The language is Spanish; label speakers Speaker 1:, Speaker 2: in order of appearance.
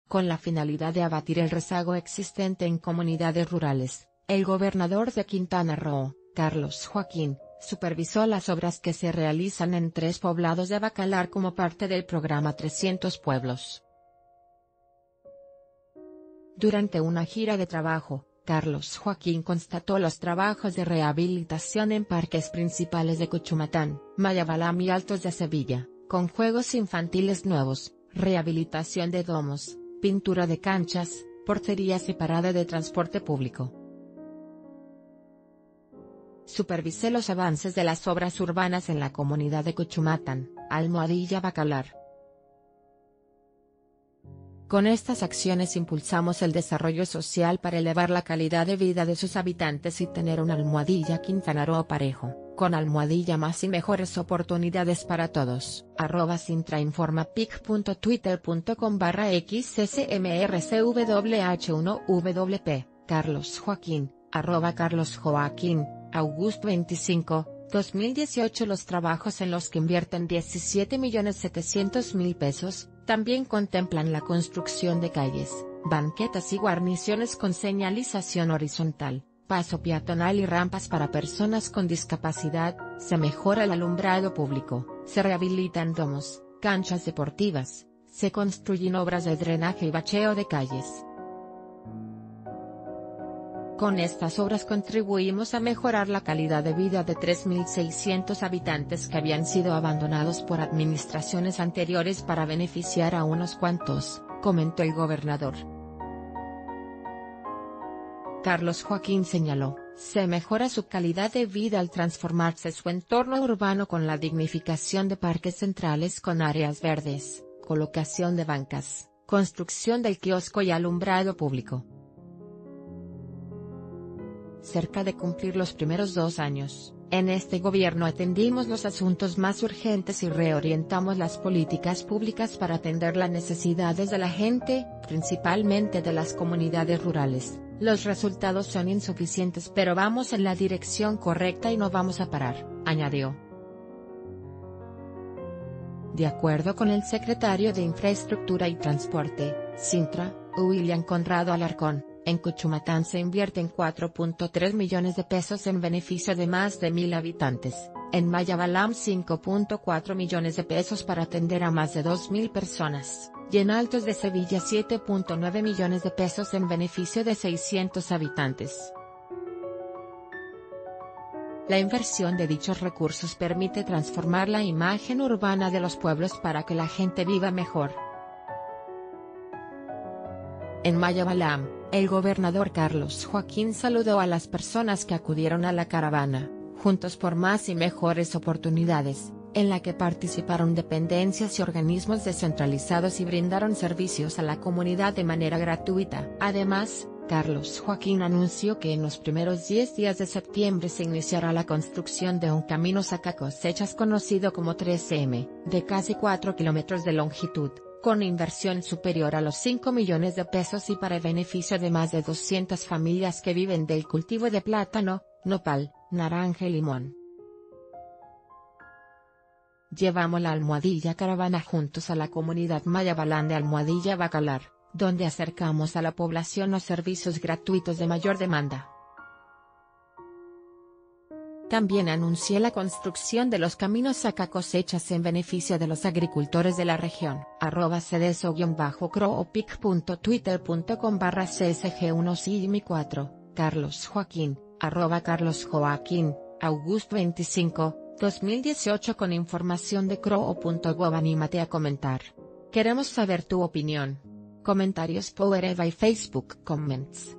Speaker 1: con la finalidad de abatir el rezago existente en comunidades rurales. El gobernador de Quintana Roo, Carlos Joaquín, supervisó las obras que se realizan en 3 poblados de Bacalar como parte del programa 300 Pueblos. Durante una gira de trabajo, Carlos Joaquín constató los trabajos de rehabilitación en parques principales de Cuchumatán, Mayabalam y Altos de Sevilla, con juegos infantiles nuevos, rehabilitación de domos, pintura de canchas, portería separada de transporte público. Supervisé los avances de las obras urbanas en la comunidad de Cuchumatán, Almohadilla Bacalar. Con estas acciones impulsamos el desarrollo social para elevar la calidad de vida de sus habitantes y tener una Almohadilla Quintana Roo parejo, con Almohadilla más y mejores oportunidades para todos. @sintrainformapic.twitter.com/xsmrcwh1wp, Carlos Joaquín, @Carlos Joaquín, August 25, 2018. Los trabajos en los que invierten 17.700.000 pesos, también contemplan la construcción de calles, banquetas y guarniciones con señalización horizontal, paso peatonal y rampas para personas con discapacidad, se mejora el alumbrado público, se rehabilitan domos, canchas deportivas, se construyen obras de drenaje y bacheo de calles. Con estas obras contribuimos a mejorar la calidad de vida de 3.600 habitantes que habían sido abandonados por administraciones anteriores para beneficiar a unos cuantos, comentó el gobernador. Carlos Joaquín señaló, se mejora su calidad de vida al transformarse su entorno urbano con la dignificación de parques centrales con áreas verdes, colocación de bancas, construcción del kiosco y alumbrado público. Cerca de cumplir los primeros 2 años, en este gobierno atendimos los asuntos más urgentes y reorientamos las políticas públicas para atender las necesidades de la gente, principalmente de las comunidades rurales. Los resultados son insuficientes pero vamos en la dirección correcta y no vamos a parar, añadió. De acuerdo con el secretario de Infraestructura y Transporte, Cintra, William Conrado Alarcón, en Cuchumatán se invierten 4.3 millones de pesos en beneficio de más de 1.000 habitantes, en Mayabalam 5.4 millones de pesos para atender a más de 2.000 personas, y en Altos de Sevilla 7.9 millones de pesos en beneficio de 600 habitantes. La inversión de dichos recursos permite transformar la imagen urbana de los pueblos para que la gente viva mejor. En Mayabalam, el gobernador Carlos Joaquín saludó a las personas que acudieron a la caravana, Juntos por Más y Mejores Oportunidades, en la que participaron dependencias y organismos descentralizados y brindaron servicios a la comunidad de manera gratuita. Además, Carlos Joaquín anunció que en los primeros 10 días de septiembre se iniciará la construcción de un camino sacacosechas conocido como 3M, de casi 4 kilómetros de longitud, con inversión superior a los 5 millones de pesos y para beneficio de más de 200 familias que viven del cultivo de plátano, nopal, naranja y limón. Llevamos la Almohadilla Caravana juntos a la comunidad Mayabalam de Almohadilla Bacalar, donde acercamos a la población los servicios gratuitos de mayor demanda. También anuncié la construcción de los caminos sacacosechas en beneficio de los agricultores de la región. @cdeso-croopic.twitter.com/csg1simi4, Carlos Joaquín, @Carlos Joaquín, August 25, 2018. Con información de croo.gov. Anímate a comentar. Queremos saber tu opinión. Comentarios powered by Facebook Comments.